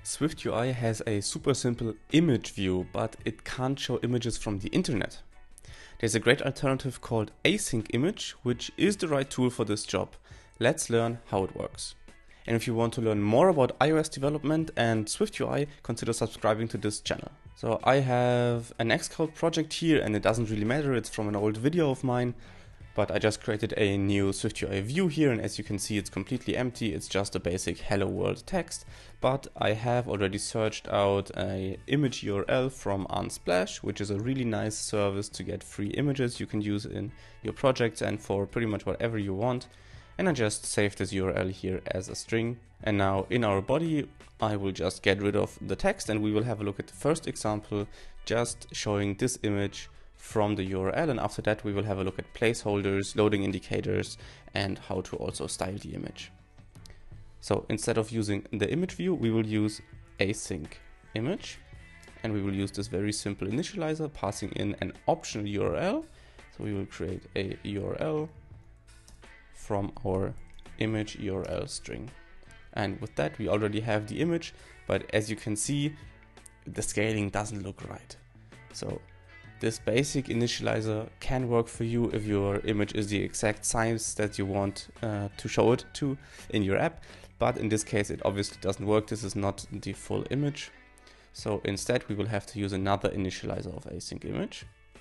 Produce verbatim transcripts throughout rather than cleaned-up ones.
SwiftUI has a super simple image view, but it can't show images from the internet. There's a great alternative called AsyncImage, which is the right tool for this job. Let's learn how it works. And if you want to learn more about iOS development and SwiftUI, consider subscribing to this channel. So I have an Xcode project here, and it doesn't really matter, it's from an old video of mine. But I just created a new SwiftUI view here, and as you can see, it's completely empty. It's just a basic hello world text. But I have already searched out an image U R L from Unsplash, which is a really nice service to get free images you can use in your projects and for pretty much whatever you want. And I just saved this U R L here as a string. And now in our body, I will just get rid of the text, and we will have a look at the first example, just showing this image from the U R L, and after that we will have a look at placeholders, loading indicators, and how to also style the image. So instead of using the image view, we will use AsyncImage, and we will use this very simple initializer, passing in an optional U R L. So we will create a U R L from our image U R L string, and with that we already have the image, but as you can see, the scaling doesn't look right. So this basic initializer can work for you if your image is the exact size that you want uh, to show it to in your app, but in this case it obviously doesn't work. This is not the full image. So instead we will have to use another initializer of AsyncImage,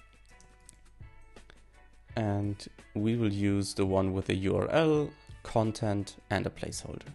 and we will use the one with a U R L, content, and a placeholder.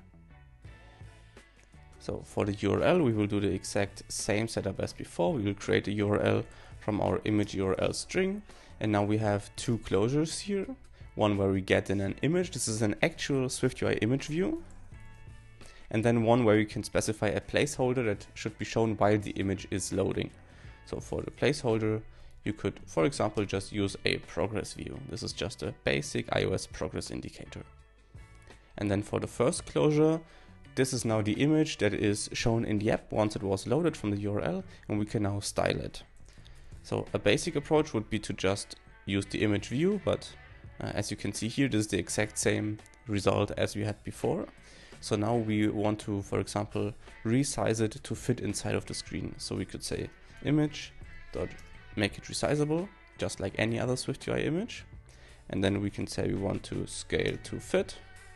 So for the U R L we will do the exact same setup as before. We will create a U R L from our image U R L string, and now we have two closures here. One where we get in an image, this is an actual SwiftUI image view, and then one where you can specify a placeholder that should be shown while the image is loading. So for the placeholder, you could, for example, just use a progress view. This is just a basic iOS progress indicator. And then for the first closure, this is now the image that is shown in the app once it was loaded from the U R L, and we can now style it. So a basic approach would be to just use the image view, but uh, as you can see here, this is the exact same result as we had before. So now we want to, for example, resize it to fit inside of the screen. So we could say image dot make it resizable, just like any other SwiftUI image. And then we can say we want to scale to fit.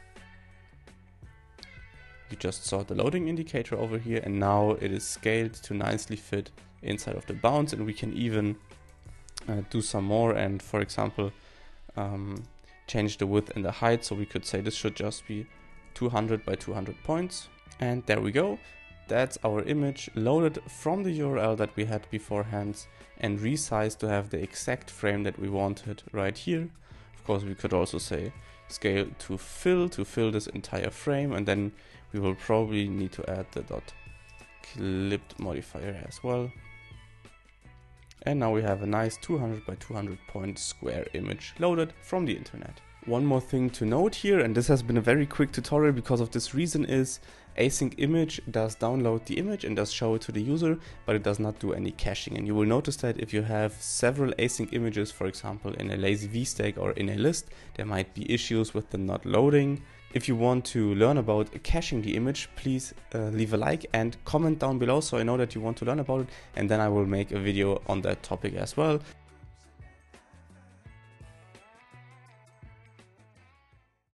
You just saw the loading indicator over here, and now it is scaled to nicely fit inside of the bounds, and we can even uh, do some more and, for example, um, change the width and the height. So we could say this should just be two hundred by two hundred points, and there we go. That's our image loaded from the U R L that we had beforehand and resized to have the exact frame that we wanted right here. Of course, we could also say scale to fill to fill this entire frame, and then we will probably need to add the dot clipped modifier as well. And now we have a nice two hundred by two hundred point square image loaded from the internet. One more thing to note here, and this has been a very quick tutorial because of this reason, is AsyncImage does download the image and does show it to the user, but it does not do any caching. And you will notice that if you have several async images, for example in a lazy V stack or in a list, there might be issues with them not loading. If you want to learn about caching the image, please uh, leave a like and comment down below so I know that you want to learn about it, and then I will make a video on that topic as well.